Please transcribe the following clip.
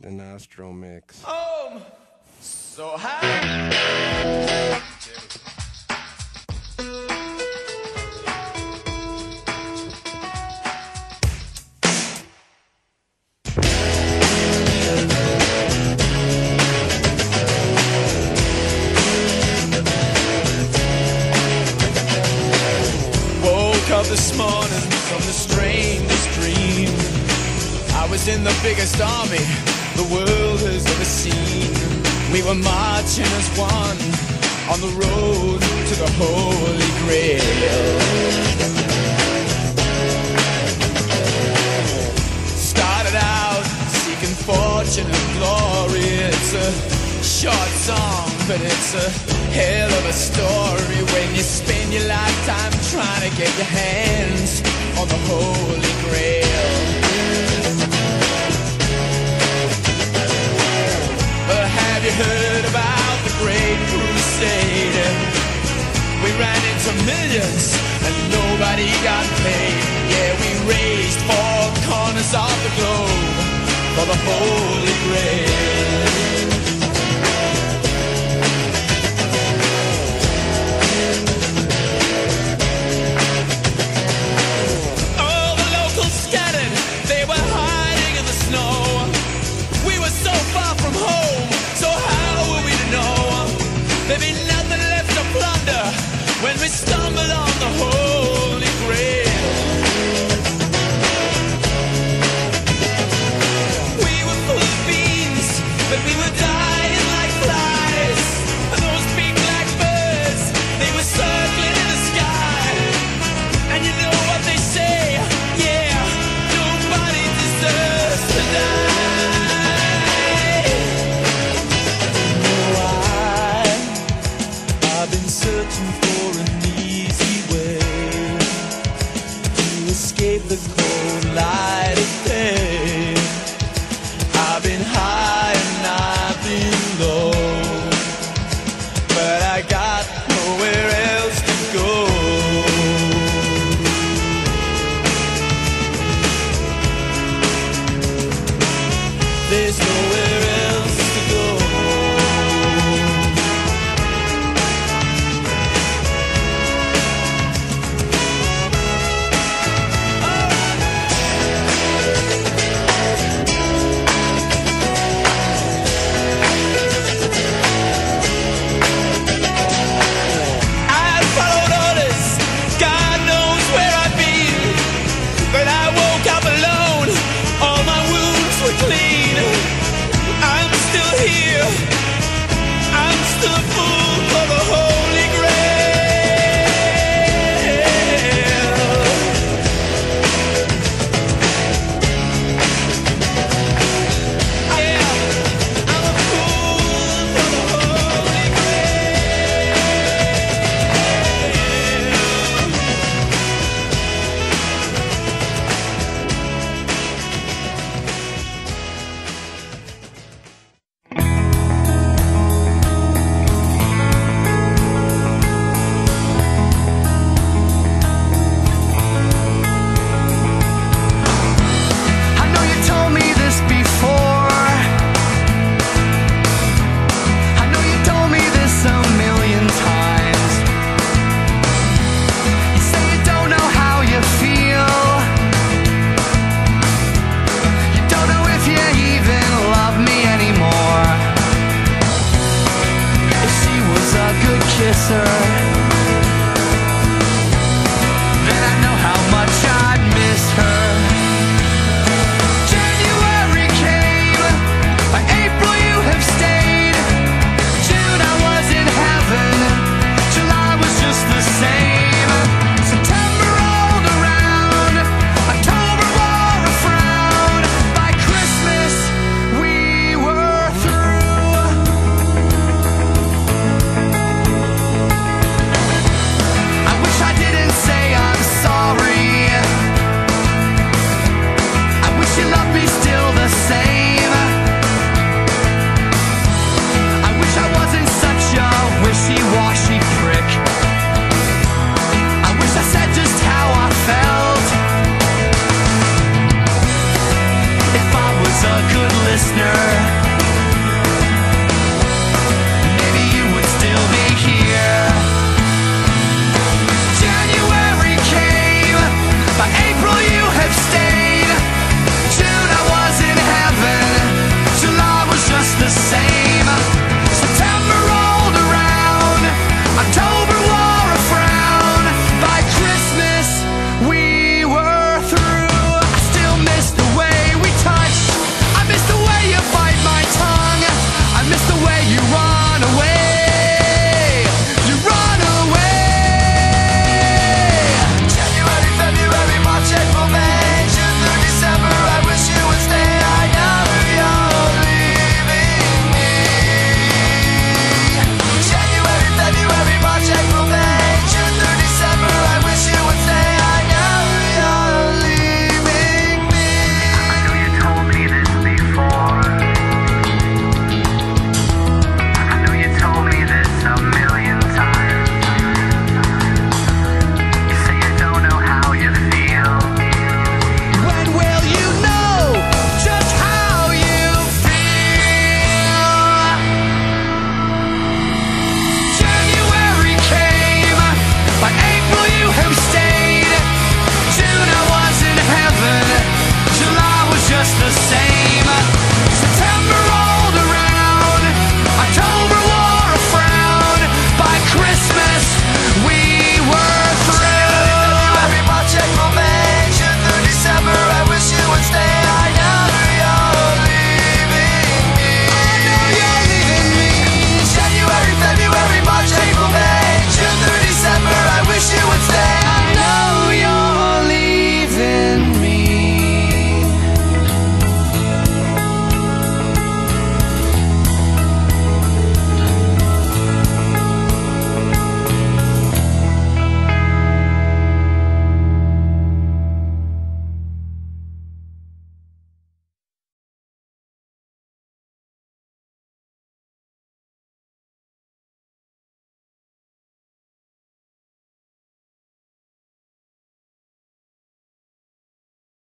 The Nostro Mix. Oh, so high. Woke up this morning from the strangest dream. I was in the biggest army the world has ever seen. We were marching as one on the road to the Holy Grail. Started out seeking fortune and glory. It's a short song, but it's a hell of a story when you spend your lifetime trying to get your hands on the Holy Grail. Have you heard about the Great Crusade? We ran into millions and nobody got paid. Yeah, we raised 4 corners of the globe for the Holy Grail. All the locals scattered, they were hiding in the snow. We were so far from home, so how were we to know? There'd be nothing left to plunder when we stumbled on the Holy Grail. We were full of beans, but we were dying like flies. And those big black birds, they were circling in the sky. And you know what they say, yeah, nobody deserves to die. I've been searching for an easy way to escape the cold light of day. I've been high and I've been low, but I got nowhere else to go. There's no